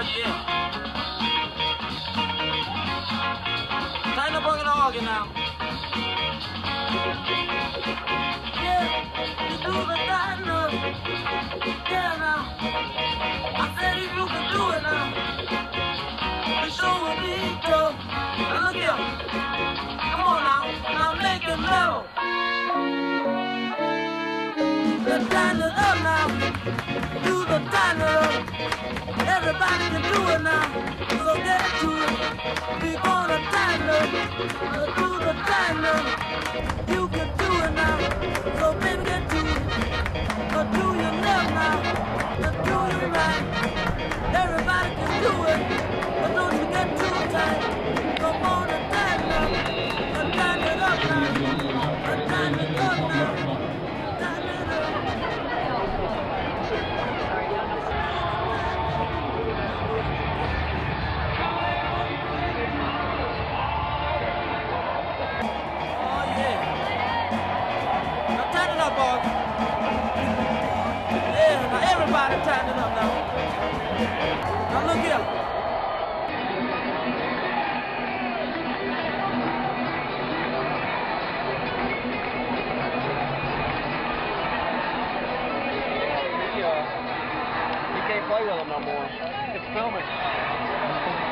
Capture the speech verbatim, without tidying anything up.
Yeah. Tighten up on the organ now. Yeah, you do the tighten up. Yeah, now. I said if you can do it now, the show will be tough. Now look here. Come on now. Now make it low. Let's tighten it up now. Do the tighten up. Everybody can do it now. So get to it. We're gonna tighten up. Do the tighten up. You can do it now. So baby get to it. But do your left now. But do your right. Everybody can do it. But don't you get too tight. Come on and tighten up. And tighten it up now. And tighten it up now. Tighten it up. Oh yeah. Now tighten it up, boys. Yeah, now everybody tighten it up now. Now look here. He, uh, he can't play with them no more. It's filming.